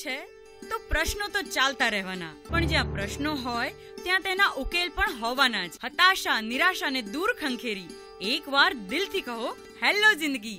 છે તો પ્રશ્નો તો ચાલતા રહેવાના, પણ જ્યાં પ્રશ્નો હોય ત્યાં તેના ઉકેલ પણ હોવાના જ. હતાશા, નિરાશાને દૂર ખંખેરી એકવાર દિલથી કહો હેલો જિંદગી.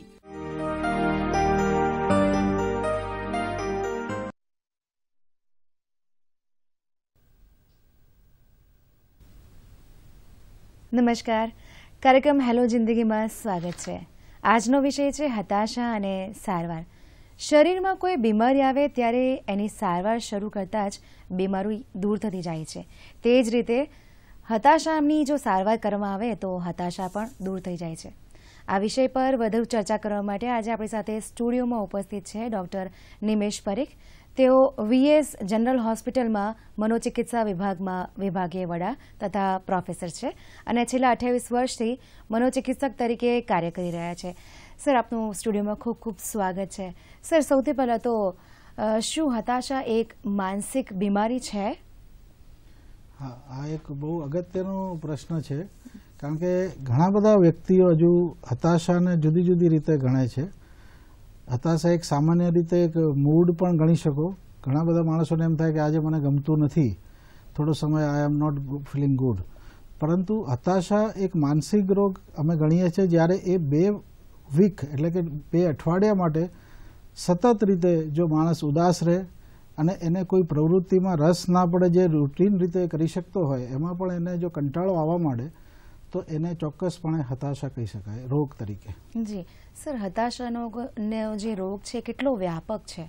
નમસ્કાર, કાર્યક્રમ હેલો જિંદગીમાં સ્વાગત છે. આજનો વિષય છે હતાશા અને સારવાર. શરીરમાં કોઈ બીમારી આવે ત્યારે એની સારવાર શરૂ કરતાં જ બીમારી દૂર થતી જાય છે. તે જ રીતે હતાશાની જો સારવાર કરવામાં આવે તો હતાશા પણ દૂર થઈ જાય છે. આ વિષય પર વધુ ચર્ચા કરવા માટે આજે આપણી સાથે સ્ટુડિયોમાં ઉપસ્થિત છે ડૉક્ટર નિમેશ પરીખ. તેઓ વીએસ જનરલ હોસ્પિટલમાં મનોચિકિત્સા વિભાગમાં વિભાગીય વડા તથા પ્રોફેસર છે અને છેલ્લા 28 વર્ષથી મનોચિકિત્સક તરીકે કાર્ય કરી રહ્યા છે. સર, આપનું સ્ટુડિયોમાં ખૂબ ખૂબ સ્વાગત છે. સર, સૌથી પહેલાં તો શું હતાશા એક માનસિક બીમારી છે? હા, આ એક બહુ અગત્યનો પ્રશ્ન છે, કારણ કે ઘણા બધા વ્યક્તિઓ હજુ હતાશાને જુદી જુદી રીતે ગણે છે. હતાશા એક સામાન્ય રીતે એક મૂડ પણ ગણી શકો. ઘણા બધા માણસોને એમ થાય કે આજે મને ગમતું નથી, થોડો સમય I am not feeling good. પરંતુ હતાશા એક માનસિક રોગ અમે ગણીએ છીએ જ્યારે એ 2 વીક એટલે કે 2 અઠવાડિયા માટે સતત રીતે જો માણસ ઉદાસ રહે અને એને કોઈ પ્રવૃત્તિમાં રસ ના પડે જે રૂટીન રીતે કરી શકતો હોય, એમાં પણ એને જો કંટાળો આવવા માંડે તો એને ચોક્કસપણે હતાશા કહી શકાય રોગ તરીકે. જી સર, હતાશાનો જે રોગ છે કેટલો વ્યાપક છે?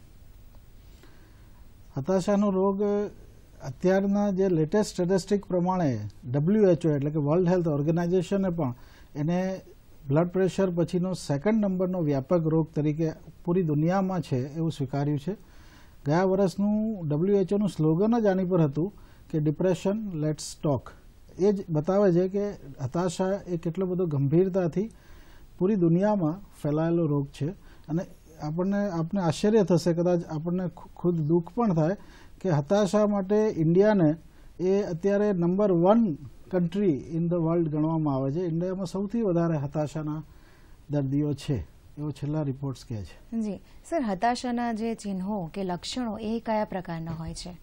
હતાશાનો રોગ અત્યારના જે લેટેસ્ટ સ્ટેટિસ્ટિક પ્રમાણે WHO એટલે કે વર્લ્ડ હેલ્થ ઓર્ગેનાઇઝેશને પણ એને બ્લડ પ્રેશર પછીનો 2nd નંબરનો વ્યાપક રોગ તરીકે પૂરી દુનિયામાં છે એવું સ્વીકાર્યું છે. ગયા વર્ષનું WHOનું સ્લોગન જ આની પર હતું કે ડિપ્રેશન લેટ્સ ટોક. એ જ બતાવે છે કે હતાશા એ કેટલો બધો ગંભીરતાથી પૂરી દુનિયામાં ફેલાયેલો રોગ છે. અને આપને આશ્ચર્ય થશે, કદાચ આપણને ખુદ દુઃખ પણ થાય કે હતાશા માટે ઇન્ડિયાને એ અત્યારે number 1 country in the world ગણવામાં આવે છે. ઇન્ડિયામાં સૌથી વધારે હતાશાના દર્દીઓ છે એવો છેલ્લા રિપોર્ટ્સ કહે છે. જી સર, હતાશાના જે ચિહ્નો કે લક્ષણો એ કયા પ્રકારના હોય છે?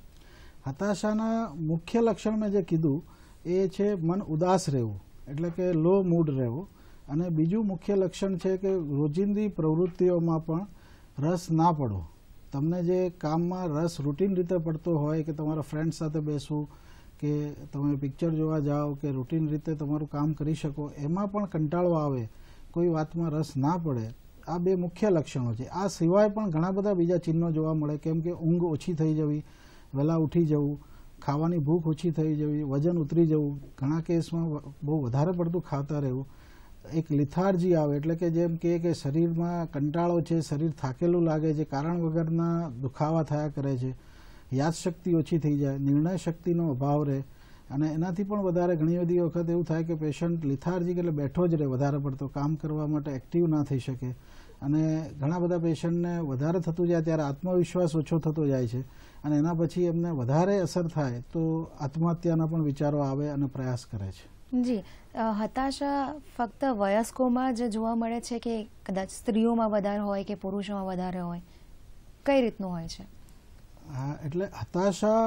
હતાશાના મુખ્ય લક્ષણ મેં જે કીધું એ છે મન ઉદાસ રહેવું, એટલે કે લો મૂડ રહેવો. અને બીજું મુખ્ય લક્ષણ છે કે રોજિંદી પ્રવૃત્તિઓમાં પણ રસ ના પડવો. તમને જે કામમાં રસ રૂટીન રીતે પડતો હોય કે તમારા ફ્રેન્ડ સાથે બેસવું કે તમે પિક્ચર જોવા જાઓ કે રૂટીન રીતે તમારું કામ કરી શકો, એમાં પણ કંટાળો આવે, કોઈ વાતમાં રસ ના પડે. આ 2 મુખ્ય લક્ષણો છે. આ સિવાય પણ ઘણા બધા બીજા ચિહ્નો જોવા મળે, કેમ કે ઊંઘ ઓછી થઈ જવી, વહેલા ઉઠી જવું, ખાવાની ભૂખ ઓછી થઈ જવી, વજન ઉતરી જવું, ઘણા કેસમાં બહુ વધારે પડતું ખાતા રહેવું, એક લિથાર્જી આવે એટલે કે જેમ કે શરીરમાં કંટાળો છે, શરીર થાકેલું લાગે છે, કારણ વગરના દુખાવા થયા કરે છે, યાદશક્તિ ઓછી થઈ જાય, નિર્ણય શક્તિનો અભાવ રહે. અને એનાથી પણ વધારે ઘણી બધી વખત એવું થાય કે પેશન્ટ લિથાર્જીક એટલે બેઠો જ રહે, વધારે પડતો કામ કરવા માટે એક્ટિવ ના થઈ શકે. અને ઘણા બધા પેશન્ટને વધારે થતું જાય ત્યારે આત્મવિશ્વાસ ઓછો થતો જાય છે અને એના પછી એમને વધારે અસર થાય તો આત્મહત્યાના પણ વિચારો આવે અને પ્રયાસ કરે છે. જી, હતાશા ફક્ત વયસ્કોમાં જ જોવા મળે છે કે કદાચ સ્ત્રીઓમાં વધારે હોય કે પુરુષોમાં વધારે હોય? કઈ રીતનું હોય છે? હા, એટલે હતાશા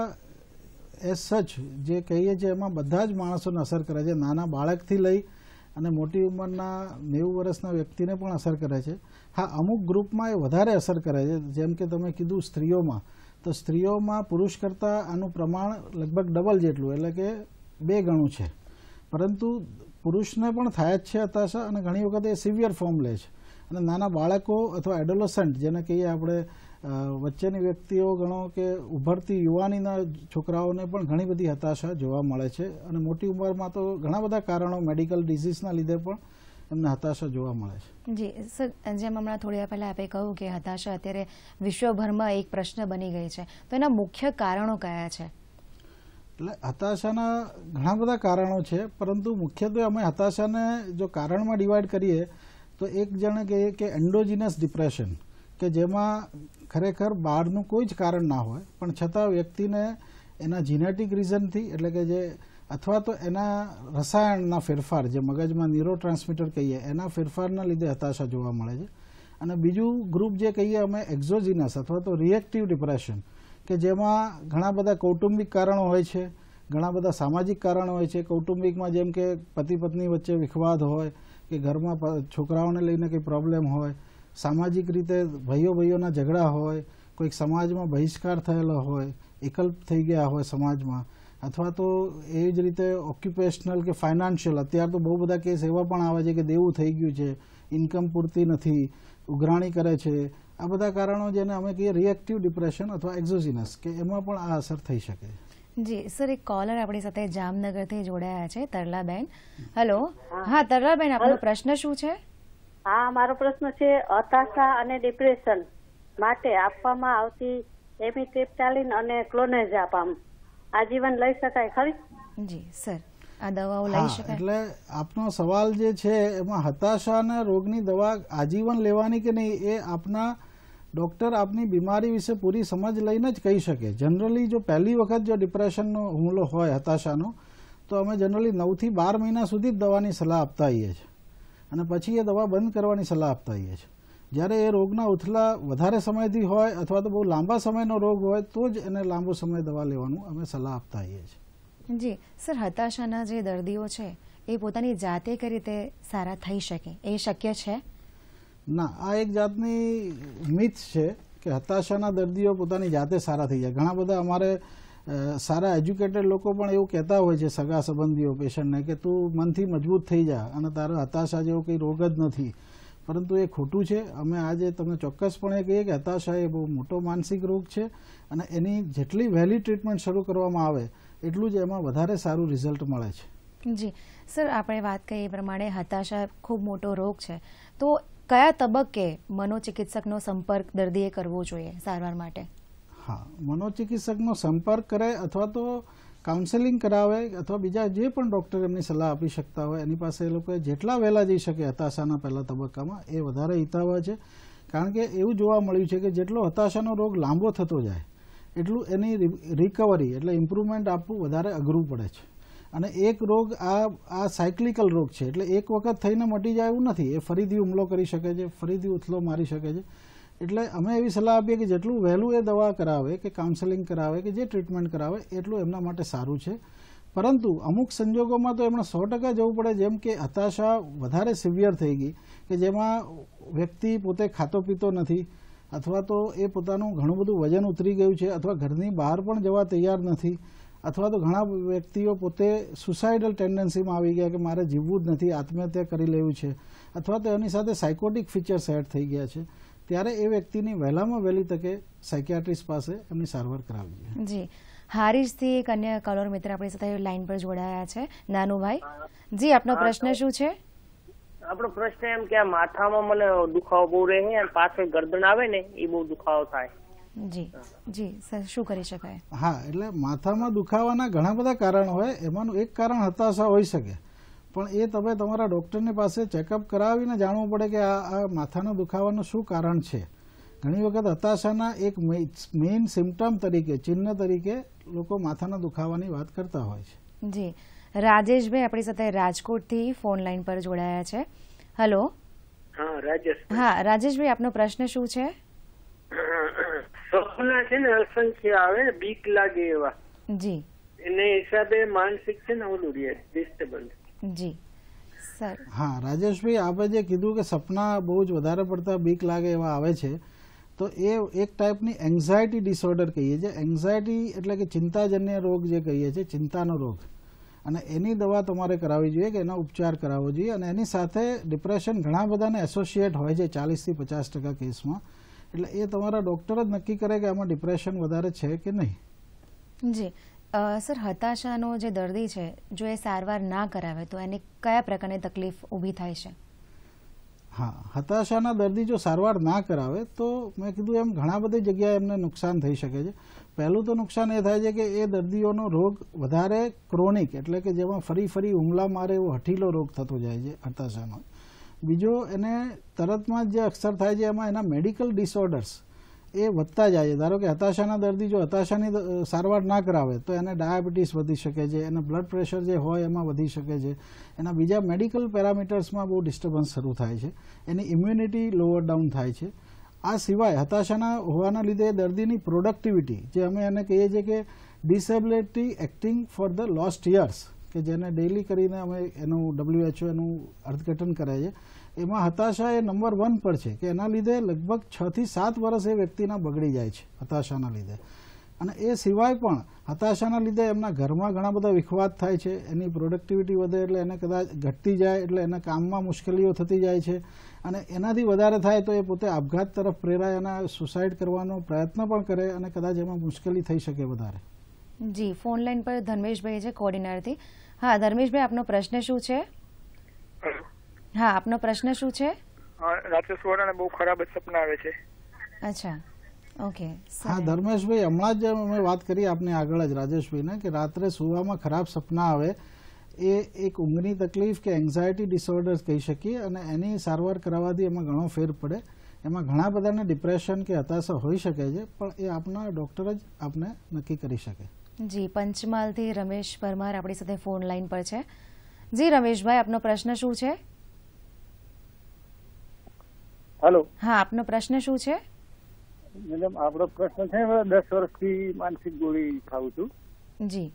એઝ સચ જે કહીએ છીએ એમાં બધા જ માણસોને અસર કરે છે. નાના બાળકથી લઈ અને મોટી ઉંમરના 90 વર્ષના વ્યક્તિને પણ અસર કરે છે. હા, અમુક ગ્રુપમાં એ વધારે અસર કરે છે. જેમ કે તમે કીધું સ્ત્રીઓમાં, તો સ્ત્રીઓમાં પુરુષ કરતાં આનું પ્રમાણ લગભગ ડબલ જેટલું એટલે કે 2 ગણું છે. પરંતુ પુરુષને પણ થાય જ છે હતાશા અને ઘણી વખત એ સિવિયર ફોર્મ લે છે. અને નાના બાળકો અથવા એડોલસન્ટ જેને કહીએ આપણે, વચ્ચેની વ્યક્તિઓ ગણો કે ઉભરતી યુવાનીના છોકરાઓને પણ ઘણી બધી હતાશા જોવા મળે છે. અને મોટી ઉંમરમાં તો ઘણા બધા કારણો મેડિકલ ડિઝીઝના લીધે પણ એમને હતાશા જોવા મળે છે. જી સર, જેમ હમણાં થોડી વાર પહેલાં આપણે કહ્યું કે હતાશા અત્યારે વિશ્વભરમાં એક પ્રશ્ન બની ગઈ છે, તો એના મુખ્ય કારણો કયા છે? એટલે હતાશાના ઘણા બધા કારણો છે, પરંતુ મુખ્યત્વે અમે હતાશાને જો કારણમાં ડિવાઈડ કરીએ તો એક જણે કહીએ કે એન્ડોજીનસ ડિપ્રેશન, કે જેમાં ખરેખર બહારનું કોઈ જ કારણ ના હોય પણ છતાં વ્યક્તિને એના જીનેટિક રીઝનથી એટલે કે જે અથવા તો એના રસાયણના ફેરફાર જે મગજમાં ન્યુરોટ્રાન્સમીટર કહીએ એના ફેરફારના લીધે હતાશા જોવા મળે છે. અને બીજું ગ્રુપ જે કહીએ અમે એક્ઝોજીનસ અથવા તો રિએક્ટિવ ડિપ્રેશન, કે જેમાં ઘણા બધા કૌટુંબિક કારણો હોય છે, ઘણા બધા સામાજિક કારણો હોય છે. કૌટુંબિકમાં જેમ કે પતિ પત્ની વચ્ચે વિખવાદ હોય કે ઘરમાં છોકરાઓને લઈને કંઈ પ્રોબ્લેમ હોય, સામાજિક રીતે ભાઈઓના ઝઘડા હોય, કોઈક સમાજમાં બહિષ્કાર થયેલો હોય, એકલ થઈ ગયા હોય સમાજમાં, અથવા તો એવી જ રીતે ઓક્યુપેશનલ કે ફાઇનાન્શિયલ, અત્યારે તો બહુ બધા કેસ એવા પણ આવે છે કે દેવું થઈ ગયું છે, ઇન્કમ પૂરતી નથી, ઉઘરાણી કરે છે. આ બધા કારણો જેને અમે કહીએ રિએક્ટિવ ડિપ્રેશન અથવા એક્ઝોઝિનસ, કે એમાં પણ આ અસર થઈ શકે. જી સર, એક કોલર આપણી સાથે જામનગરથી જોડાયા છે, તરલાબેન. હેલો. હા તરલાબેન, આપનો પ્રશ્ન શું છે? હા, મારો પ્રશ્ન છે હતાશા અને ડિપ્રેશન માટે આપવામાં આવતી એમિટ્રિપ્ટાલિન અને ક્લોનેઝાપામ આજીવન લઈ શકાય ખરી? જી સર, આ દવાઓ લઈ શકાય? એટલે આપનો સવાલ જે છે એમાં હતાશાના રોગની દવા આજીવન લેવાની કે નહીં એ આપના ડૉક્ટર આપની બીમારી વિશે પૂરી સમજ લઈને જ કહી શકે. જનરલી જો પહેલી વખત જો ડિપ્રેશનનો હુમલો હોય, હતાશાનો, તો અમે જનરલી 9 થી 12 મહિના સુધી જ દવાની સલાહ આપતા હોઈએ છીએ અને પછી એ દવા બંધ કરવાની સલાહ આપતા હોઈએ છીએ. જ્યારે એ રોગના ઉથલા વધારે સમયથી હોય અથવા તો બહુ લાંબા સમયનો રોગ હોય તો જ એને લાંબો સમય દવા લેવાનું અમે સલાહ આપતા હોઈએ છીએ. જી સર, હતાશાના જે દર્દીઓ છે એ પોતાની જાતે કઈ રીતે સારા થઈ શકે, એ શક્ય છે? ના, આ એક જાતની મિથ છે કે હતાશાના દર્દીઓ પોતાની જાતે સારા થઈ જાય. ઘણા બધા અમારે સારા એજ્યુકેટેડ લોકો પણ એવું કહેતા હોય છે, સગા સંબંધીઓ પેશન્ટને, કે તું મનથી મજબૂત થઈ જા અને તારો હતાશા જેવો કંઈ રોગ જ નથી. પરંતુ એ ખોટું છે. અમે આજે તમને ચોક્કસપણે કહીએ કે હતાશા એ બહુ મોટો માનસિક રોગ છે અને એની જેટલી વહેલી ટ્રીટમેન્ટ શરૂ કરવામાં આવે એટલું જ એમાં વધારે સારું રિઝલ્ટ મળે છે. જી સર, આપણે વાત કરી એ પ્રમાણે હતાશા ખૂબ મોટો રોગ છે, તો કયા તબક્કે મનોચિકિત્સકનો સંપર્ક દર્દીએ કરવો જોઈએ સારવાર માટે? હા, મનોચિકિત્સકનો સંપર્ક કરે અથવા તો કાઉન્સેલિંગ કરાવે અથવા બીજા જે પણ ડૉક્ટર એમની સલાહ આપી શકતા હોય એની પાસે એ લોકો જેટલા વહેલા જઈ શકે હતાશાના પહેલા તબક્કામાં એ વધારે હિતાવહ છે. કારણ કે એવું જોવા મળ્યું છે કે જેટલો હતાશાનો રોગ લાંબો થતો જાય એટલું એની રિકવરી એટલે ઇમ્પ્રુવમેન્ટ આપવું વધારે અઘરું પડે છે. અને એક રોગ આ સાયક્લિકલ રોગ છે, એટલે એક વખત થઈને મટી જાય એવું નથી. એ ફરીથી હુમલો કરી શકે છે, ફરીથી ઉથલો મારી શકે છે. એટલે અમે એવી સલાહ આપીએ કે જેટલું વહેલું એ દવા કરાવે કે કાઉન્સેલિંગ કરાવે કે જે ટ્રીટમેન્ટ કરાવે એટલું એમના માટે સારું છે. પરંતુ અમુક સંજોગોમાં તો એમણે 100% જવું પડે, જેમ કે હતાશા વધારે સિવિયર થઈ ગઈ કે જેમાં વ્યક્તિ પોતે ખાતો પીતો નથી અથવા તો એ પોતાનું ઘણું બધું વજન ઉતરી ગયું છે અથવા ઘરની બહાર પણ જવા તૈયાર નથી અથવા તો ઘણા વ્યક્તિઓ પોતે સુસાઇડલ ટેન્ડન્સીમાં આવી ગયા કે મારે જીવવું જ નથી, આત્મહત્યા કરી લેવું છે અથવા તો એની સાથે સાયકોટિક ફીચર્સ એડ થઈ ગયા છે, ત્યારે એ વ્યક્તિની વહેલામાં વહેલી તકે સાયકિયાટ્રિસ્ટ પાસે એમની સારવાર કરાવવી જોઈએ. જી, હારીજથી એક અન્ય કલર મિત્ર આપણી સાથે લાઈન પર જોડાયા છે, નાનુભાઈ. જી, આપનો પ્રશ્ન શું છે? આપણો પ્રશ્ન એમ કે માથામાં મને દુખાવો બહુ રહે અને પાછળ ગરદન આવે ને એ બહુ દુખાવો થાય. જી જી સર, શું કરી શકાય? હા, એટલે માથામાં દુખાવાના ઘણા બધા કારણ હોય, એમાંનું એક કારણ હતાશા હોઈ શકે, પણ એ તમે તમારા ડૉક્ટરની પાસે ચેકઅપ કરાવીને જાણવું પડે કે આ માથાના દુખાવાનું શું કારણ છે. ઘણી વખત હતાશાના એક મેઇન સિમ્ટમ તરીકે, ચિહ્ન તરીકે લોકો માથાના દુખાવાની વાત કરતા હોય છે. જી, રાજેશભાઈ આપણી સાથે રાજકોટથી ફોન લાઈન પર જોડાયા છે. હેલો. હા રાજેશ. હા રાજેશભાઈ, આપનો પ્રશ્ન શું છે? સપના છે ને અસંખ્ય આવે, બીક લાગે એવા. જી. એને હિસાબે માનસિક છે ને ઓલું રહે ડિસ્ટર્બન્સ. જી સર. હા રાજેશભાઈ, આપણે જે કીધું કે સપના બહુ જ વધારે પડતા બીક લાગે એવા આવે છે, તો એ એક ટાઈપની એન્ઝાયટી ડિસઓર્ડર કહીએ છીએ. એન્ઝાયટી એટલે કે ચિંતાજન્ય રોગ જે કહીએ છીએ, ચિંતાનો રોગ, અને એની દવા તમારે કરાવવી જોઈએ કે એનો ઉપચાર કરાવવો જોઈએ. અને એની સાથે ડિપ્રેશન ઘણા બધાને એસોસિએટ હોય છે 40 થી 50% કેસમાં. એટલે એ તમારા ડૉક્ટર જ નક્કી કરે કે આમાં ડિપ્રેશન વધારે છે કે નહીં. જી સર, હતાશાનો જે દર્દી છે જો એ સારવાર ના કરાવે તો એને કયા પ્રકારની તકલીફ ઊભી થાય છે? હા, હતાશાના દર્દી જો સારવાર ના કરાવે તો મેં કીધું એમ ઘણા બધી જગ્યાએ એમને નુકસાન થઈ શકે છે. પહેલું તો નુકસાન એ થાય છે કે એ દર્દીઓનો રોગ વધારે ક્રોનિક એટલે કે જેમાં ફરી ફરી હુમલા મારે એવો હઠીલો રોગ થતો જાય છે હતાશાનો. બીજો, એને તરતમાં જે અસર થાય છે એમાં એના મેડિકલ ડિસઓર્ડર્સ એ વધતા જાય છે. ધારો કે હતાશાના દર્દી જો હતાશાની સારવાર ના કરાવે તો એને ડાયાબિટીસ વધી શકે છે, એના બ્લડ પ્રેશર જે હોય એમાં વધી શકે છે, એના બીજા મેડિકલ પેરામીટર્સમાં બહુ ડિસ્ટર્બન્સ શરૂ થાય છે, એની ઇમ્યુનિટી લોઅર ડાઉન થાય છે. આ સિવાય હતાશાના હોવાના લીધે દર્દીની પ્રોડક્ટિવિટી, જે અમે એને કહીએ છીએ કે disability acting for the lost years, કે જેને ડેઇલી કરીને અમે એનું WHO એનું અર્થઘટન કરે છે, એમાં હતાશા એ નંબર 1 પર છે કે એના લીધે લગભગ 6 થી 7 વર્ષ એ વ્યક્તિના બગડી જાય છે હતાશાના લીધે. અને એ સિવાય પણ હતાશાના લીધે એમના ઘરમાં ઘણા બધા વિખવાદ થાય છે, એની પ્રોડક્ટિવિટી વધે એટલે એને કદાચ ઘટતી જાય એટલે એના કામમાં મુશ્કેલીઓ થતી જાય છે, અને એનાથી વધારે થાય તો એ પોતે આપઘાત તરફ પ્રેરાય અને સુસાઇડ કરવાનો પ્રયત્ન પણ કરે અને કદાચ એમાં મુશ્કેલી થઈ શકે વધારે. જી, ફોન લાઈન પર ધર્મેશભાઈ છે કોડીનારથી. હા ધર્મેશભાઈ, આપનો પ્રશ્ન શું છે? હા, આપનો પ્રશ્ન શું છે? રાત્રે સુવાના બહુ ખરાબ સપના આવે છે. અચ્છા, ઓકે. હા ધર્મેશભાઈ, હમણાં જ અમે વાત કરી આપને આગળ જ રાજેશભાઈને કે રાત્રે સુવામાં ખરાબ સપના આવે એ એક ઊંઘની તકલીફ કે એન્ઝાયટી ડિસઓર્ડર કહી શકીએ, અને એની સારવાર કરાવવાથી એમાં ઘણો ફેર પડે. એમાં ઘણા બધાને ડિપ્રેશન કે હતાશા હોઈ શકે છે, પણ એ આપના ડૉક્ટર જ આપને નક્કી કરી શકે. જી, પંચમહાલથી રમેશ પરમાર આપણી સાથે ફોન લાઈન પર છે. જી રમેશભાઈ, આપનો પ્રશ્ન શું છે? હેલો. હા, આપનો પ્રશ્ન શું છે? મેડમ, આપણો પ્રશ્ન છે 10 વર્ષથી માનસિક ગોળી ખાઉં છું. જી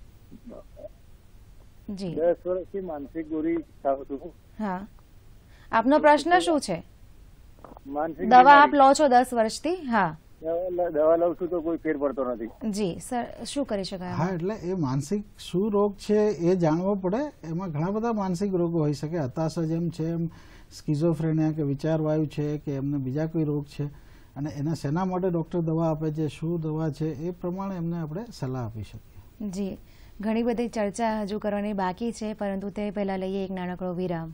જી, 10 વર્ષથી માનસિક ગોળી ખાઉં છું. હા, આપનો પ્રશ્ન શું છે? માનસિક દવા આપ લો છો 10 વર્ષથી? હા, દવા લઉં છું તો કોઈ ફેર પડતો નથી. જી સર, શું કરી શકાય? હા, એટલે એ માનસિક શું રોગ છે એ જાણવો પડે. એમાં ઘણા બધા માનસિક રોગો હોઈ શકે. હતાશા જેમ છે એમ સ્કિઝોફ્રેનિયા કે વિચારવાયુ છે કે એમને બીજા કોઈ રોગ છે, અને એના શેના માટે ડૉક્ટર દવા આપે છે, શું દવા છે, એ પ્રમાણે એમને આપણે સલાહ આપી શકીએ. જી, ઘણી બધી ચર્ચા હજુ કરવાની બાકી છે, પરંતુ તે પહેલાં લઈએ એક નાનકડો વિરામ.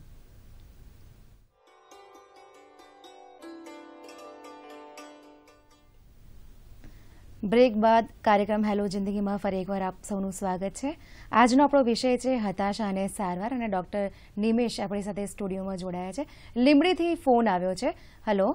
બ્રેક બાદ કાર્યક્રમ હેલો જિંદગીમાં ફરી એકવાર આપ સૌનું સ્વાગત છે. આજનો આપણો વિષય છે હતાશા અને સારવાર, અને ડૉક્ટર નિમેશ આપણી સાથે સ્ટુડિયોમાં જોડાયા છે. લીંબડીથી ફોન આવ્યો છે. Hello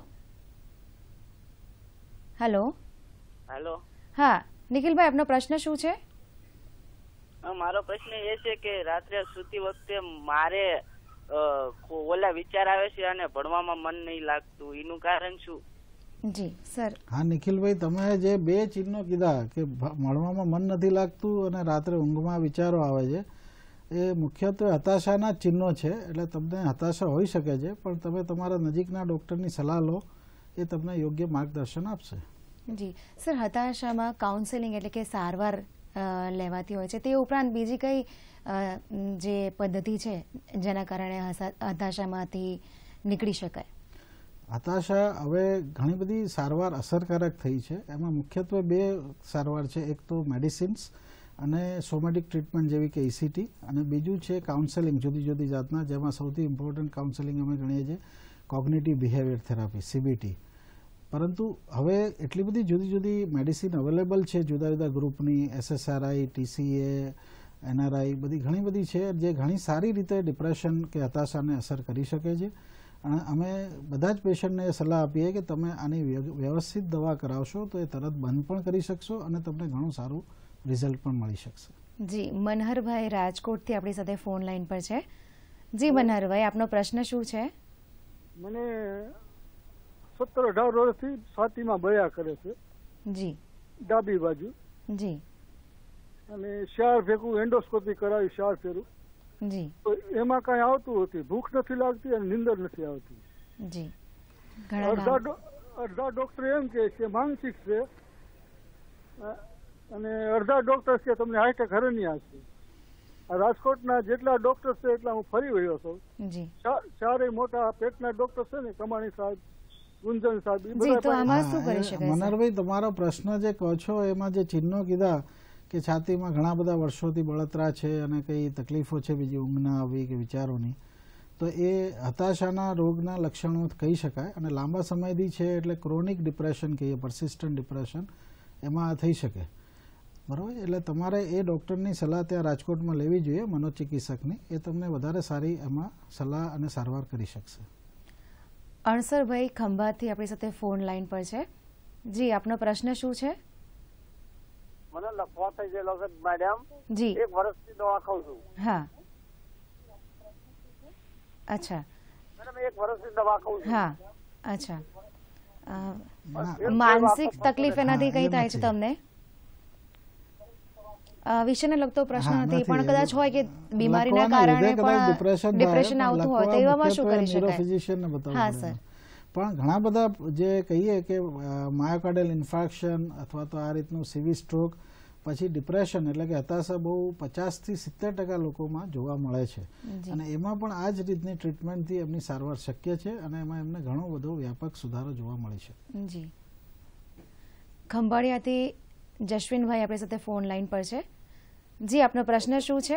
hello hello. હા નિખિલભાઈ, આપનો પ્રશ્ન શું છે? મારો પ્રશ્ન એ છે કે રાત્રે સૂતી વખતે મારે ઓલા વિચાર આવે છે અને ભણવામાં મન નહીં લાગતું, એનું કારણ શું? જી સર. હા નિખિલભાઈ, તમે જે 2 ચિહ્નો કીધા કે ભણવામાં મન નથી લાગતું અને રાત્રે ઊંઘમાં વિચારો આવે છે, એ મુખ્યત્વે હતાશાના ચિહ્નો છે. એટલે તમને હતાશા હોઈ શકે છે, પણ તમે તમારા નજીકના ડૉક્ટરની સલાહ લો, એ તમને યોગ્ય માર્ગદર્શન આપશે. જી સર, હતાશામાં કાઉન્સેલિંગ એટલે કે સારવાર લેવાતી હોય છે, તે ઉપરાંત બીજી કઈ જે પદ્ધતિ છે જેના કારણે હતાશામાંથી નીકળી શકાય? હતાશા હવે ઘણી બધી સારવાર અસરકારક થઈ છે. એમાં મુખ્યત્વે 2 સારવાર છે. એક તો મેડિસિન્સ અને સોમેટિક ટ્રીટમેન્ટ જેવી કે ECT, અને બીજું છે કાઉન્સેલિંગ જુદી જુદી જાતના, જેમાં સૌથી ઇમ્પોર્ટન્ટ કાઉન્સેલિંગ અમે ગણીએ છીએ કોગ્નિટિવ બિહેવિયર થેરાપી, CBT. પરંતુ હવે એટલી બધી જુદી જુદી મેડિસિન અવેલેબલ છે જુદા જુદા ગ્રુપની, SSRI, TCA, NRI, બધી ઘણી બધી છે, જે ઘણી સારી રીતે ડિપ્રેશન કે હતાશાને અસર કરી શકે છે. અને અમે બધા જ પેશન્ટને સલાહ આપીએ કે તમે આની વ્યવસ્થિત દવા કરાવશો તો એ તરત બંધ પણ કરી શકશો અને તમને ઘણું સારું રિઝલ્ટ પણ મળી શકશે. જી, મનહરભાઈ રાજકોટથી આપણી સાથે ફોન લાઈન પર છે. જી મનહરભાઈ, આપનો પ્રશ્ન શું છે? મને 17-18 વર્ષથી છાતીમાં બળ્યા કરે છે. જી. ડાબી બાજુ. જી. અને 4 ફેરું એન્ડોસ્કોપી કરાવી, 4 ફેરું. જી. તો એમાં કઈ આવતું નથી, ભૂખ નથી લાગતી અને નીંદર નથી આવતી. જી. અડધા ડોક્ટર એમ કે માનસિક છે, અને અડધા ડોક્ટર છે તમને હાર્ટ હરનિયા છે. રાજકોટના જેટલા ડોક્ટર છે એટલા હું ફરી વળ્યો છું. જી. 4 મોટા પેટના ડોક્ટર છે ને, કમાણી સાહેબ, ગુંજન સાહેબ, જી. તો આમાં શું કરી શકાય? મનહરભાઈ, તમારો પ્રશ્ન જે કહો છો એમાં જે ચિહ્નો કીધા કે છાતીમાં ઘણા બધા વર્ષોથી બળતરા છે અને કઈ તકલીફો છે બીજી ઊંઘ ના આવી કે વિચારોની, તો એ હતાશાના રોગના લક્ષણો કહી શકાય. અને લાંબા સમયથી છે એટલે ક્રોનિક ડિપ્રેશન કહીએ, પરસિસ્ટન્ટ ડિપ્રેશન, એમાં થઈ શકે. બરાબર. એટલે તમારે એ ડૉક્ટરની સલાહ ત્યાં રાજકોટમાં લેવી જોઈએ, મનોચિકિત્સકની. એ તમને વધારે સારી એમાં સલાહ અને સારવાર કરી શકશે. અણસરભાઈ ખંભાતથી આપણી સાથે ફોન લાઈન પર છે. જી, આપનો પ્રશ્ન શું છે? મને લખવા થઈ ગયેલો છે મેડમ. જી. 1 વર્ષથી દવા ખાઉં છું. હા. અચ્છા મેડમ, 1 વર્ષથી દવા ખાઉં છું. હા. અચ્છા, માનસિક તકલીફ એનાથી કઈ થાય છે તમને? વિષયને લગતો પ્રશ્ન નથી, પણ કદાચ હોય કે બીમારીના કારણે પણ ડિપ્રેશન આવતું હોય તો એવામાં શું કરી શકાય? ફિઝિશિયનને બતાવવું હા પડે. સર. પણ ઘણા બધા જે કહીએ કે માયોકાર્ડિયલ ઇન્ફાર્ક્શન અથવા તો આ રીતનું સિવિલ સ્ટ્રોક પછી ડિપ્રેશન એટલે કે હતાશા બહુ 50 થી 70% લોકોમાં જોવા મળે છે, અને એમાં પણ આ જ રીતની ટ્રીટમેન્ટથી એમની સારવાર શક્ય છે અને એમાં એમને ઘણો બધો વ્યાપક સુધારો જોવા મળે છે. જી. ખંભાળિયાથી જશવિનભાઈ આપણી સાથે ફોન લાઈન પર છે. જી, આપનો પ્રશ્ન શું છે?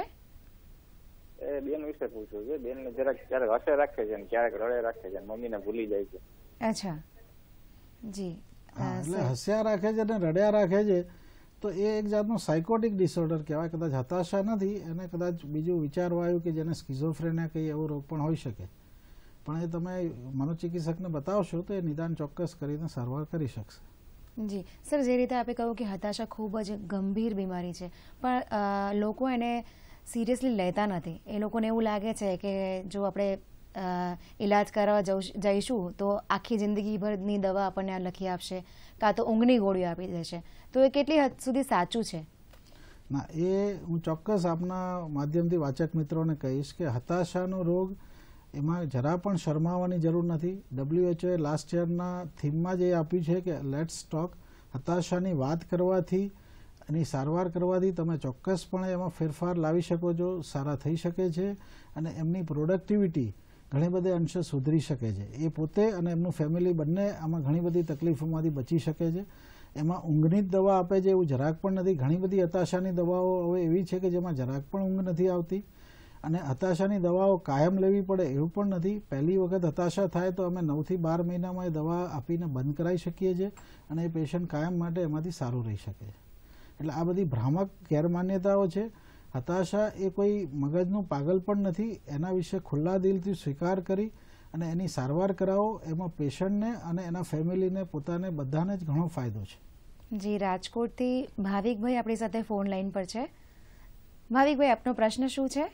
એ બેન વિશે પૂછવું છે. બેનને જરાક ક્યારેક હસે રાખે છે ને ક્યારેક રડે રાખે છે, મમ્મીને ભૂલી જાય છે. અચ્છા, જી. એટલે હસ્યા રાખે છે અને રડ્યા રાખે છે તો એ એક જાતનું સાયકોટિક ડિસઓર્ડર કહેવાય. કદાચ હતાશા નથી, એને કદાચ બીજું વિચારવા આવ્યું કે જેને સ્કિઝોફ્રેનિયા કહીએ એવો રોગ પણ હોઈ શકે, પણ એ તમે મનોચિકિત્સકને બતાવશો તો એ નિદાન ચોક્કસ કરીને સારવાર કરી શકશે. જી સર, જે રીતે આપે કહ્યું કે હતાશા ખૂબ જ ગંભીર બીમારી છે, પણ લોકો એને સિરિયસલી લેતા નથી. એ લોકોને એવું લાગે છે કે જો આપણે ઈલાજ કરવા જઈશું તો આખી જિંદગીભરની દવા આપણને લખી આપશે, કાં તો ઊંઘની ગોળીઓ આપી દેશે. તો એ કેટલી હદ સુધી સાચું છે? ના, એ હું ચોક્કસ આપના માધ્યમથી વાચક મિત્રોને કહીશ કે હતાશાનો રોગ એમાં જરા પણ શરમાવાની જરૂર નથી. WHO લાસ્ટ યરના થીમમાં જે આપ્યું છે કે લેટ્સ ટોક, હતાશાની વાત કરવાથી એની સારવાર કરવાથી તમે ચોક્કસપણે એમાં ફેરફાર લાવી શકો છો, સારા થઈ શકે છે અને એમની પ્રોડક્ટિવિટી ઘણી બધી અંશે સુધરી શકે છે. એ પોતે અને એમનું ફેમિલી બંને આમાં ઘણી બધી તકલીફોમાંથી બચી શકે છે. એમાં ઊંઘની જ દવા આપે છે એવું જરાક પણ નથી. ઘણી બધી હતાશાની દવાઓ હવે એવી છે કે જેમાં જરાક પણ ઊંઘ નથી આવતી, અને હતાશાની દવાઓ કાયમ લેવી પડે એવું પણ નથી. પહેલી વખત હતાશા થાય તો અમે 9 થી 12 મહિનામાં એ દવા આપીને બંધ કરાવી શકીએ છીએ અને એ પેશન્ટ કાયમ માટે એમાંથી સારું રહી શકે છે. એટલે આ બધી ભ્રામક ગેરમાન્યતાઓ છે. હતાશા એ કોઈ મગજનું પાગલ પણ નથી. એના વિશે ખુલ્લા દિલથી સ્વીકાર કરી અને એની સારવાર કરાવો, એમાં પેશન્ટને અને એના ફેમિલીને પોતાને બધાને જ ઘણો ફાયદો છે. જી, રાજકોટથી ભાવિકભાઈ આપણી સાથે ફોન લાઈન પર છે. ભાવિકભાઈ, આપનો પ્રશ્ન શું છે?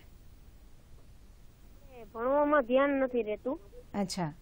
ભણવામાં ધ્યાન નથી રહેતું. અચ્છા,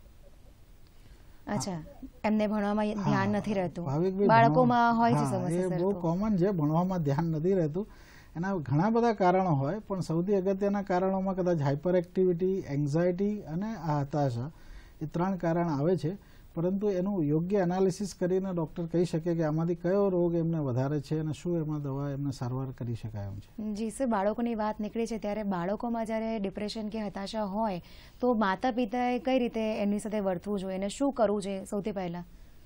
એમને ભણવામાં ધ્યાન નથી રહેતું. ભાવિકભાઈ, બાળકોમાં હોય છે સમસ્યા. એ બહુ કોમન છે, ભણવામાં ધ્યાન નથી રહેતું. એના ઘણા બધા કારણો હોય, પણ સૌથી અગત્યના કારણોમાં કદાચ હાઇપર એક્ટિવિટી, એન્ઝાયટી અને આ હતાશા, એ 3 કારણ આવે છે. પરંતુ એનું યોગ્ય એનાલિસિસ કરીને ડૉક્ટર કહી શકે કે આમાંથી કયો રોગ એમને વધારે છે અને શું એમાં દવા એમને સારવાર કરી શકાય એમ છે. જી સર, બાળકોની વાત નીકળી છે ત્યારે બાળકોમાં જ્યારે ડિપ્રેશન કે હતાશા હોય તો માતા પિતાએ કઈ રીતે એમની સાથે વર્તવું જોઈએ અને શું કરવું જોઈએ સૌથી પહેલા?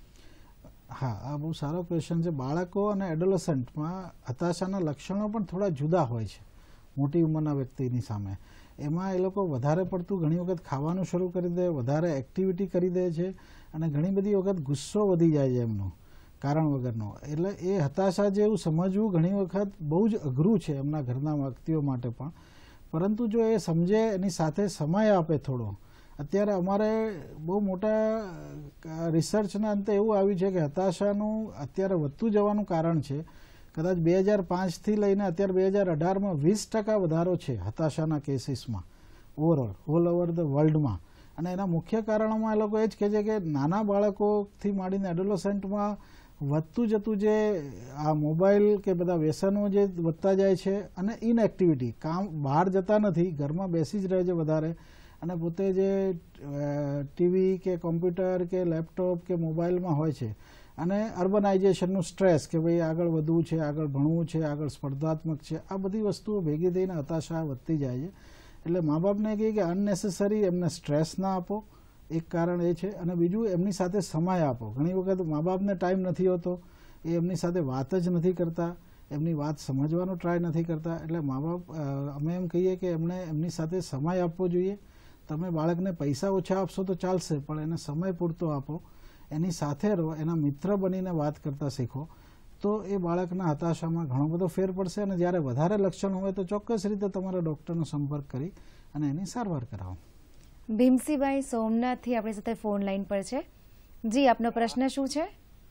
હા, આ બહુ સારો ક્વેશ્ચન છે. બાળકો અને એડોલેસન્ટમાં હતાશાના લક્ષણો પણ થોડા જુદા હોય છે મોટી ઉંમરના વ્યક્તિની સામે. એમાં એ લોકો વધારે પડતું ઘણી વખત ખાવાનું શરૂ કરી દે, વધારે એક્ટિવિટી કરી દે છે અને ઘણી બધી વખત ગુસ્સો વધી જાય છે એમનો કારણ વગરનો. એટલે એ હતાશા જેવું સમજવું ઘણી વખત બહુ જ અઘરું છે એમના ઘરના વ્યક્તિઓ માટે પણ. પરંતુ જો એ સમજે, એની સાથે સમય આપે થોડો. અત્યારે અમારે બહુ મોટા રિસર્ચના અંતે એવું આવ્યું છે કે હતાશાનું અત્યારે વધતું જવાનું કારણ છે કદાચ 2005થી લઈને અત્યારે 2018માં 20% વધારો છે હતાશાના કેસીસમાં ઓવરઓલ ઓલ ઓવર ધ વર્લ્ડમાં. અને એના મુખ્ય કારણોમાં એ લોકો એ જ કહે છે કે નાના બાળકોથી માંડીને એડોલેસન્ટમાં વધતું જતું જે આ મોબાઈલ કે બધા વ્યસનો જે વધતા જાય છે અને ઇનએક્ટિવિટી, કામ બહાર જતા નથી, ઘરમાં બેસી જ રહે છે વધારે, અને પોતે જે ટીવી કે કોમ્પ્યુટર કે લેપટોપ કે મોબાઈલમાં હોય છે, અને અર્બનાઇઝેશનનું સ્ટ્રેસ કે ભાઈ આગળ વધવું છે, આગળ ભણવું છે, આગળ સ્પર્ધાત્મક છે, આ બધી વસ્તુઓ ભેગી થઈને હતાશા વધતી જાય છે. એટલે મા બાપને કહે કે અનનેસેસરી એમને સ્ટ્રેસ ના આપો, એક કારણ એ છે. અને બીજું, એમની સાથે સમય આપો. ઘણી વખત મા બાપને ટાઈમ નથી હોતો, એ એમની સાથે વાત જ નથી કરતા, એમની વાત સમજવાનો ટ્રાય નથી કરતા. એટલે મા બાપ, અમે એમ કહીએ કે એમણે એમની સાથે સમય આપવો જોઈએ. તમે બાળકને પૈસા ઓછા આપશો તો ચાલશે, પણ એને સમય પૂરતો આપો, એની સાથે રહો, એના મિત્ર બનીને વાત કરતા શીખો, તો એ બાળકના હતાશામાં ઘણો બધો ફેર પડશે. અને જ્યારે વધારે લક્ષણ હોય તો ચોક્કસ રીતે તમારા ડૉક્ટરનો સંપર્ક કરી અને એની સારવાર કરાવો. ભીમસીભાઈ સોમનાથથી આપણી સાથે ફોન લાઈન પર છે. જી, આપનો પ્રશ્ન શું છે?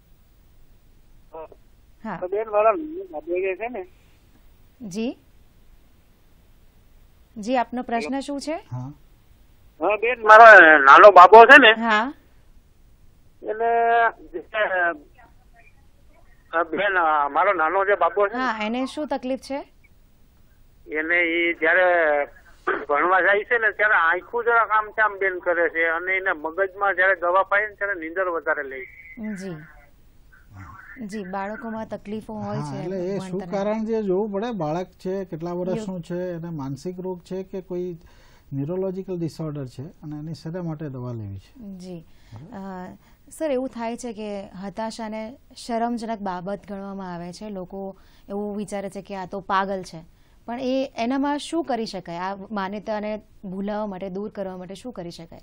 હા જી જી, આપનો પ્રશ્ન શું છે? હા બેન, મારો નાનો બાબો છે ને, હા, બેન મારો નાનો જે બાબો છે હા, એને શું તકલીફ છે? એને જયારે ભણવા જાય છે ને ત્યારે આંખું જરા આમ બેન કરે છે અને એને મગજમાં જયારે દવા પાય ને ત્યારે નીંદર વધારે લે. જી જી, બાળકોમાં તકલીફો હોય છે એટલે એ શું કારણ છે જોવું પડે. બાળક છે, કેટલા વર્ષનું છે, એને માનસિક રોગ છે કે કોઈ ન્યુરોલોજીકલ ડિસઓર્ડર છે અને એની શેના માટે દવા લેવી છે. જી સર, એવું થાય છે કે હતાશાને શરમજનક બાબત ગણવામાં આવે છે. લોકો એવું વિચારે છે કે આ તો પાગલ છે, પણ એનામાં શું કરી શકાય? આ માન્યતાને ભૂલાવવા માટે, દૂર કરવા માટે શું કરી શકાય?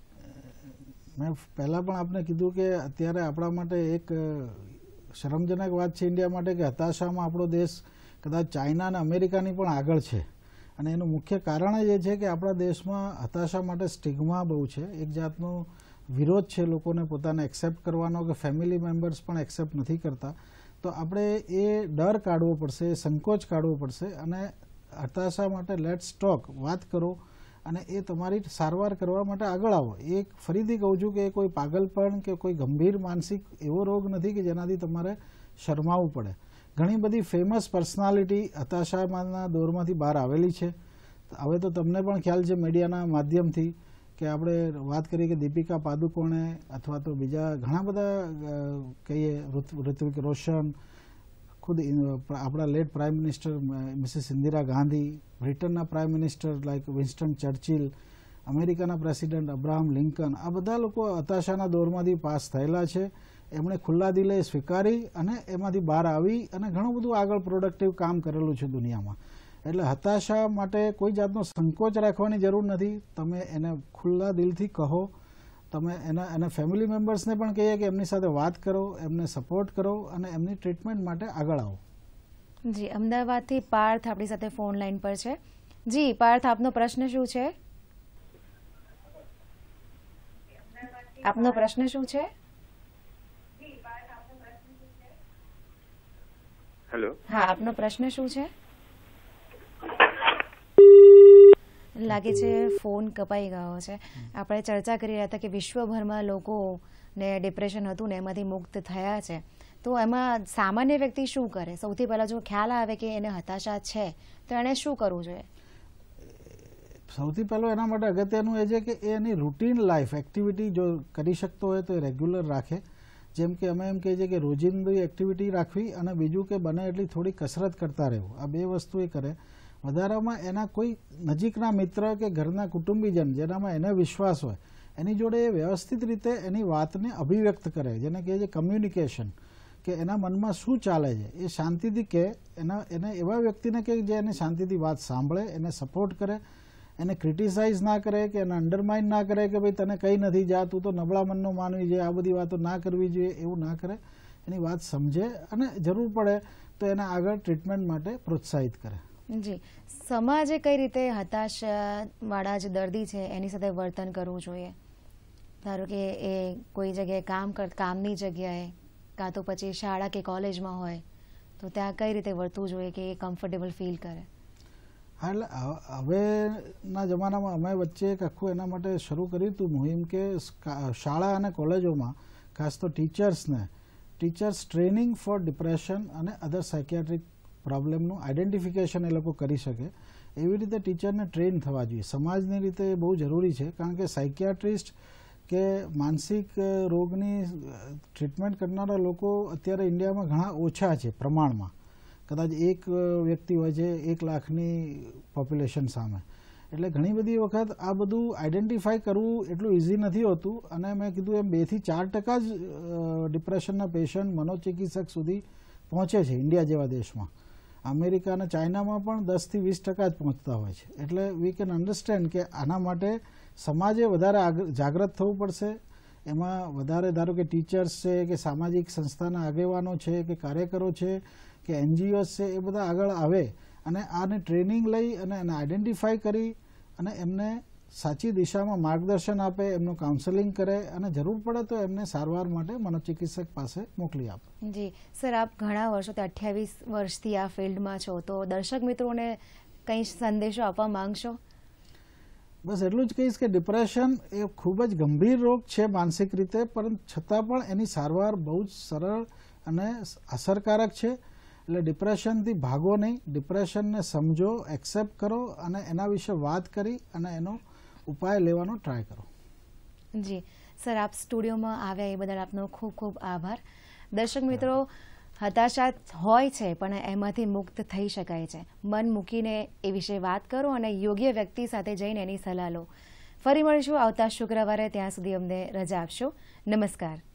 મેં પહેલાં પણ આપને કીધું કે અત્યારે આપણા માટે એક શરમજનક વાત છે ઇન્ડિયા માટે કે હતાશામાં આપણો દેશ કદાચ ચાઇના અને અમેરિકાની પણ આગળ છે. અને એનું મુખ્ય કારણ જ એ છે કે આપણા દેશમાં હતાશા માટે સ્ટિગ્મા બહુ છે. એક જાતનો વિરોધ છે લોકોને પોતાને એક્સેપ્ટ કરવાનો, કે ફેમિલી મેમ્બર્સ પણ એક્સેપ્ટ નથી કરતા. તો આપણે એ ડર કાઢવો પડશે, સંકોચ કાઢવો પડશે અને હતાશા માટે લેટ્સ ટોક, વાત કરો અને એ તમારી સારવાર કરવા માટે આગળ આવો. એ ફરીથી કહું છું કે એ કોઈ પાગલપણ કે કોઈ ગંભીર માનસિક એવો રોગ નથી કે જેનાથી તમારે શરમાવવું પડે. ઘણી બધી ફેમસ પર્સનાલિટી હતાશાના દોરમાંથી બહાર આવેલી છે. હવે તો તમને પણ ખ્યાલ છે મીડિયાના માધ્યમથી કે આપણે વાત કરીએ કે દીપિકા પાદુકોણે અથવા તો બીજા ઘણા બધા કહીએ, ઋત્વિક રોશન, ખુદ આપણા late prime minister Mrs Indira Gandhi, બ્રિટનના prime minister like Winston Churchill, અમેરિકાના પ્રેસિડેન્ટ અબ્રાહમ લિંકન, આ બધા લોકો હતાશાના દોરમાંથી પાસ થયેલા છે. એમણે ખુલ્લા દિલે સ્વીકારી અને એમાંથી બહાર આવી અને ઘણું બધું આગળ પ્રોડક્ટિવ કામ કરેલું છે દુનિયામાં. એટલે હતાશા માટે કોઈ જાતનો સંકોચ રાખવાની જરૂર નથી. તમે એને ખુલ્લા દિલથી કહો. તમે એના ફેમિલી મેમ્બર્સને પણ કહીએ કે એમની સાથે વાત કરો, એમને સપોર્ટ કરો અને એમની ટ્રીટમેન્ટ માટે આગળ આવો. જી, અમદાવાદથી પાર્થ આપણી સાથે ફોન લાઈન પર છે. જી પાર્થ, આપનો પ્રશ્ન શું છે? આપનો પ્રશ્ન શું છે? હેલો. હા, આપનો પ્રશ્ન શું છે? લાગે છે ફોન કપાઈ ગયો છે. આપણે ચર્ચા કરી રહ્યા હતા કે વિશ્વભરમાં લોકોને ડિપ્રેશન હતું ને એમાંથી મુક્ત થયા છે. તો એમાં સામાન્ય વ્યક્તિ શું કરે? સૌથી પહેલા જો ખ્યાલ આવે કે એને હતાશા છે તો એણે શું કરવું જોઈએ? સૌથી પહેલું એના માટે અગત્યનું એ છે કે એની રૂટીન લાઈફ એક્ટિવિટી જો કરી શકતો હોય તો એ રેગ્યુલર રાખે. જેમ કે અમે એમ કહીએ છીએ કે રોજિંદી એક્ટિવિટી રાખવી અને બીજું કે બને એટલી થોડી કસરત કરતા રહેવું. આ બે વસ્તુ એ કરે. વધારામાં એના કોઈ નજીકના મિત્ર કે ઘરના કુટુંબીજન જેનામાં એને વિશ્વાસ હોય એની જોડે એ વ્યવસ્થિત રીતે એની વાતને અભિવ્યક્ત કરે, જેને કહે છે કમ્યુનિકેશન, કે એના મનમાં શું ચાલે છે એ શાંતિથી કહે. એને એવા વ્યક્તિને કહે જે એને શાંતિથી વાત સાંભળે, એને સપોર્ટ કરે, એને ક્રિટિસાઇઝ ના કરે કે એને અંડરમાઇન ના કરે કે ભાઈ તને કંઈ નથી, જા તું તો નબળા મનનો માનવી જોઈએ, આ બધી વાતો ના કરવી જોઈએ, એવું ના કરે. એની વાત સમજે અને જરૂર પડે તો એને આગળ ટ્રીટમેન્ટ માટે પ્રોત્સાહિત કરે. જી, સમાજે કઈ રીતે હતાશાવાળા જે દર્દી છે એની સાથે વર્તન કરવું જોઈએ? ધારો કે એ કોઈ જગ્યાએ કામની જગ્યાએ કાં તો પછી શાળા કે કોલેજમાં હોય તો ત્યાં કઈ રીતે વર્તવું જોઈએ કે એ કમ્ફર્ટેબલ ફીલ કરે? હા, એટલે હવેના જમાનામાં અમે વચ્ચે એક આખું એના માટે શરૂ કર્યું હતું મુહિમ કે શાળા અને કોલેજોમાં ખાસ તો ટીચર્સ ટ્રેનિંગ ફોર ડિપ્રેશન અને અધર સાયકિયાટ્રિક પ્રોબ્લેમનું આઈડેન્ટિફિકેશન એ લોકો કરી શકે એવી રીતે ટીચરને ટ્રેન થવા જોઈએ. સમાજની રીતે એ બહુ જરૂરી છે, કારણ કે સાયકિયાટ્રિસ્ટ કે માનસિક રોગની ટ્રીટમેન્ટ કરનારા લોકો અત્યારે ઇન્ડિયામાં ઘણા ઓછા છે પ્રમાણમાં. કદાચ એક વ્યક્તિ હોય છે 1 લાખની પોપ્યુલેશન સામે. એટલે ઘણી બધી વખત આ બધું આઈડેન્ટિફાઈ કરવું એટલું ઇઝી નથી હોતું. અને મેં કીધું એમ 2 થી 4% જ ડિપ્રેશનના પેશન્ટ મનોચિકિત્સક સુધી પહોંચે છે ઇન્ડિયા જેવા દેશમાં. અમેરિકા અને ચાઇનામાં પણ 10 થી 20% જ પહોંચતા હોય છે. એટલે વી કેન અન્ડરસ્ટેન્ડ કે આના માટે સમાજે વધારે જાગૃત થવું પડશે. એમાં વધારે ધારો કે ટીચર્સ છે કે સામાજિક સંસ્થાના આગેવાનો છે કે કાર્યકરો છે કે NGOs છે એ બધા આગળ આવે અને આને ટ્રેનિંગ લઈ અને એને આઈડેન્ટિફાઈ કરી અને એમને સાચી દિશામાં માર્ગદર્શન આપે, એમનું કાઉન્સેલિંગ કરે અને જરૂર પડે તો એમને સારવાર માટે મનોચિકિત્સક પાસે મોકલી આપે. જી સર, આપ ઘણા વર્ષોથી 28 વર્ષથી આ ફિલ્ડમાં છો, તો દર્શક મિત્રોને કંઈ સંદેશો આપવા માંગશો? બસ એટલું જ કહીશ કે ડિપ્રેશન એ ખૂબ જ ગંભીર રોગ છે માનસિક રીતે, પરંતુ છતાં પણ એની સારવાર બહુ જ સરળ અને અસરકારક છે. એટલે ડિપ્રેશનથી ભાગો નહીં, ડિપ્રેશનને સમજો, એક્સેપ્ટ કરો અને એના વિશે વાત કરી અને એનો ઉપાય લેવાનો ટ્રાય કરો. જી સર, આપ સ્ટુડિયોમાં આવ્યા એ બદલ આપનો ખૂબ ખૂબ આભાર. દર્શક મિત્રો, હતાશા હોય છે પણ એમાંથી મુક્ત થઈ શકાય છે. મન મૂકીને એ વિશે વાત કરો અને યોગ્ય વ્યક્તિ સાથે જઈને એની સલાહ લો. ફરી મળીશું આવતા શુક્રવારે. ત્યાં સુધી અમને રજા આપશો. નમસ્કાર.